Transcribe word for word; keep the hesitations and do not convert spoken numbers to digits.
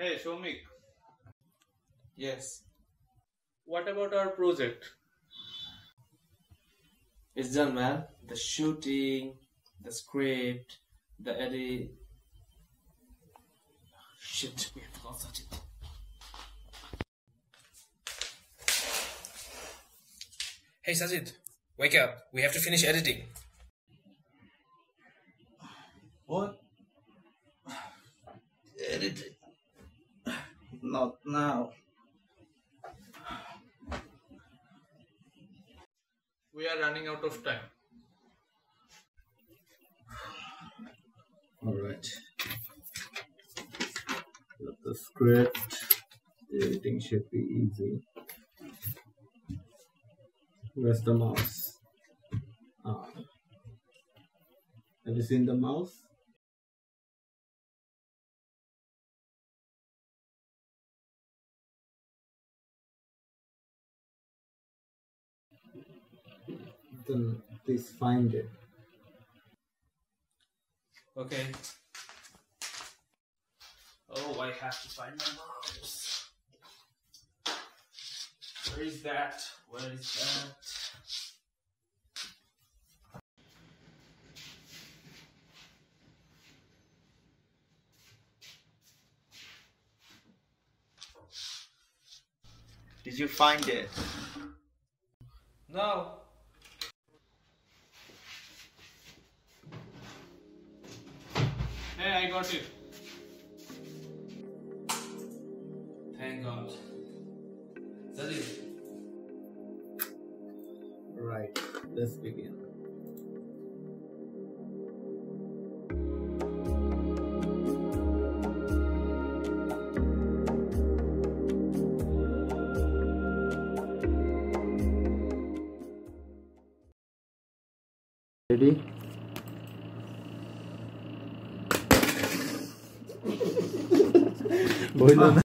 Hey, Shomik, Yes, what about our project? it's done, man. The shooting, the script, the edit. Shit, we have to call Sajid. Hey Sajid, wake up. We have to finish editing. What? Editing. Not now. We are running out of time. Alright. Got the script. The editing should be easy. Where's the mouse? Ah. Have you seen the mouse? Then please find it. Okay. Oh, I have to find my mouse. Where is that? Where is that? Did you find it? No. Hey, I got it. Thank God. Sajid. Right. Let's begin. Ready? Boy,